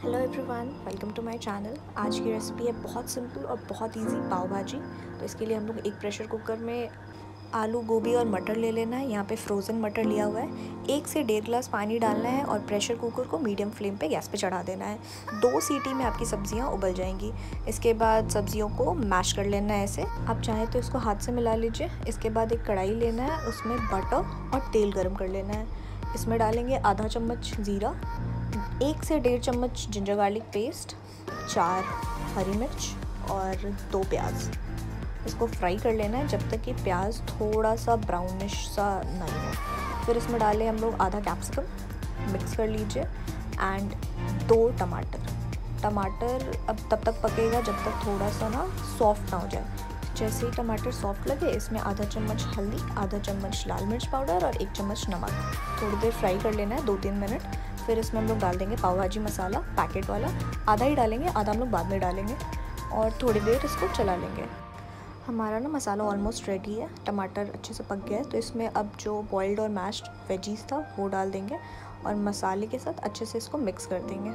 Hello everyone, welcome to my channel. आज की recipe है बहुत सिंपल और बहुत इजी पाव भाजी। तो इसके लिए हम लोग एक प्रेशर कुकर में आलू, गोभी और मटर ले लेना है। यहाँ पे फ्रोज़न मटर लिया हुआ है। 1 से 1.5 गिलास पानी डालना है और प्रेशर कुकर को मीडियम फ्लेम पे गैस पे चढ़ा देना है। 2 सीटी में आपकी सब्जियाँ उबल जाएंगी। इसके बाद सब्जियों को मैश कर लेना है ऐसे। आप चाहें तो इसको हाथ से मिला लीजिए। इसके बाद एक कढ़ाई लेना है, उसमें बटर और तेल गर्म कर लेना है। इसमें डालेंगे आधा चम्मच ज़ीरा, 1 से 1.5 चम्मच जिंजर गार्लिक पेस्ट, 4 हरी मिर्च और 2 प्याज। इसको फ्राई कर लेना है जब तक कि प्याज थोड़ा सा ब्राउनिश सा नहीं हो। फिर इसमें डालें हम लोग आधा कैप्सिकम, मिक्स कर लीजिए, एंड 2 टमाटर अब तब तक पकेगा जब तक थोड़ा सा ना सॉफ्ट ना हो जाए। जैसे ही टमाटर सॉफ्ट लगे, इसमें आधा चम्मच हल्दी, आधा चम्मच लाल मिर्च पाउडर और 1 चम्मच नमक। थोड़ी देर फ्राई कर लेना है, 2-3 मिनट। फिर इसमें हम लोग डाल देंगे पाव भाजी मसाला पैकेट वाला। आधा ही डालेंगे, आधा हम लोग बाद में डालेंगे, और थोड़ी देर इसको चला लेंगे। हमारा ना मसाला ऑलमोस्ट रेडी है। टमाटर अच्छे से पक गया है, तो इसमें अब जो बॉइल्ड और मैश्ड वेजीज था वो डाल देंगे और मसाले के साथ अच्छे से इसको मिक्स कर देंगे।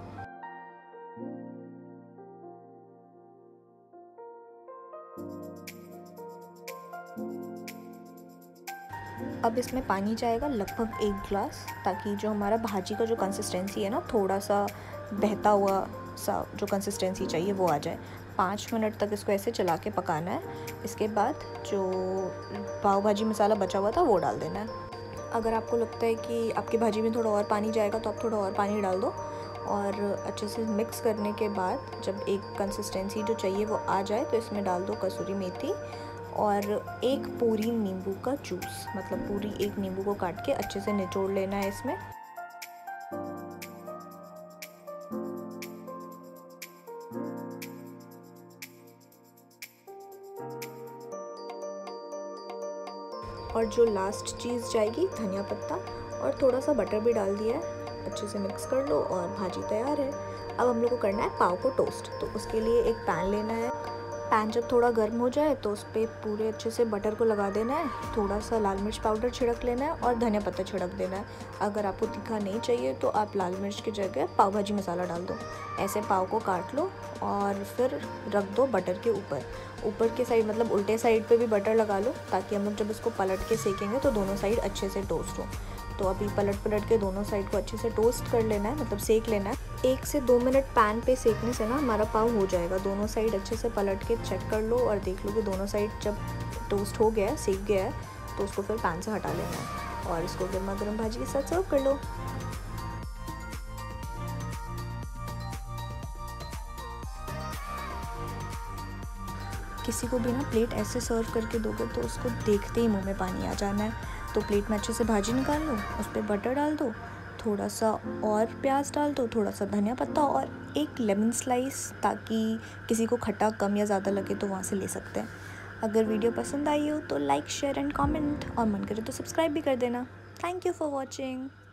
अब इसमें पानी जाएगा लगभग 1 गिलास, ताकि जो हमारा भाजी का जो कंसिस्टेंसी है ना, थोड़ा सा बहता हुआ सा जो कंसिस्टेंसी चाहिए वो आ जाए। 5 मिनट तक इसको ऐसे चला के पकाना है। इसके बाद जो पाव भाजी मसाला बचा हुआ था वो डाल देना है। अगर आपको लगता है कि आपकी भाजी में थोड़ा और पानी जाएगा तो आप थोड़ा और पानी डाल दो, और अच्छे से मिक्स करने के बाद जब एक कंसिस्टेंसी जो चाहिए वो आ जाए तो इसमें डाल दो कसूरी मेथी और एक पूरी नींबू का जूस, मतलब पूरी एक नींबू को काट के अच्छे से निचोड़ लेना है इसमें। और जो लास्ट चीज़ जाएगी धनिया पत्ता, और थोड़ा सा बटर भी डाल दिया है। अच्छे से मिक्स कर लो और भाजी तैयार है। अब हम लोग को करना है पाव को टोस्ट। तो उसके लिए एक पैन लेना है। पैन जब थोड़ा गर्म हो जाए तो उस पर पूरे अच्छे से बटर को लगा देना है। थोड़ा सा लाल मिर्च पाउडर छिड़क लेना है और धनिया पत्ता छिड़क देना है। अगर आपको तीखा नहीं चाहिए तो आप लाल मिर्च की जगह पाव भाजी मसाला डाल दो। ऐसे पाव को काट लो और फिर रख दो बटर के ऊपर के साइड, मतलब उल्टे साइड पे भी बटर लगा लो, ताकि हम लोग जब इसको पलट के सेकेंगे तो दोनों साइड अच्छे से टोस्ट हो। तो अभी पलट के दोनों साइड को अच्छे से टोस्ट कर लेना है, मतलब सेक लेना है। 1 से 2 मिनट पैन पे सेकने से ना हमारा पाव हो जाएगा। दोनों साइड अच्छे से पलट के चेक कर लो और देख लो कि दोनों साइड जब टोस्ट हो गया है, सेक गया है, तो उसको फिर पैन से हटा लेना है और इसको गर्मा गर्म भाजी के साथ सर्व कर लो। किसी को भी ना प्लेट ऐसे सर्व करके दोगे तो उसको देखते ही मुंह में पानी आ जाना है। तो प्लेट में अच्छे से भाजी निकाल लो, उस पर बटर डाल दो, थोड़ा सा और प्याज डाल दो, थोड़ा सा धनिया पत्ता और एक लेमन स्लाइस, ताकि किसी को खट्टा कम या ज़्यादा लगे तो वहाँ से ले सकते हैं। अगर वीडियो पसंद आई हो तो लाइक, शेयर एंड कमेंट, और मन करे तो सब्सक्राइब भी कर देना। Thank you for watching.